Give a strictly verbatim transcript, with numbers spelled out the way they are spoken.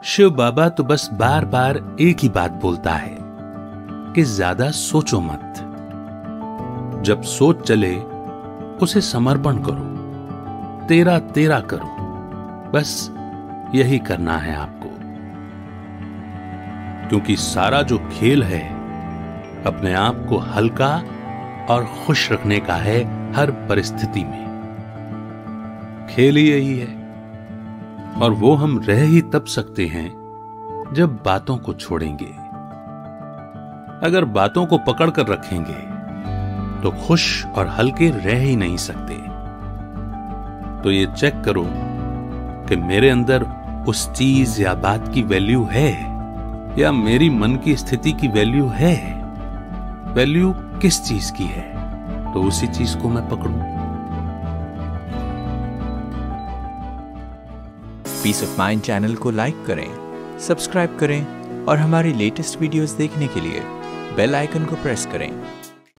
शिव बाबा तो बस बार बार एक ही बात बोलता है कि ज्यादा सोचो मत। जब सोच चले उसे समर्पण करो, तेरा तेरा करो, बस यही करना है आपको। क्योंकि सारा जो खेल है अपने आप को हल्का और खुश रखने का है हर परिस्थिति में। खेल ही यही है और वो हम रह ही तब सकते हैं जब बातों को छोड़ेंगे। अगर बातों को पकड़ कर रखेंगे तो खुश और हल्के रह ही नहीं सकते। तो ये चेक करो कि मेरे अंदर उस चीज या बात की वैल्यू है या मेरी मन की स्थिति की वैल्यू है। वैल्यू किस चीज की है तो उसी चीज को मैं पकड़ूं। पीस ऑफ माइंड चैनल को लाइक करें, सब्सक्राइब करें और हमारी लेटेस्ट वीडियोस देखने के लिए बेल आइकन को प्रेस करें।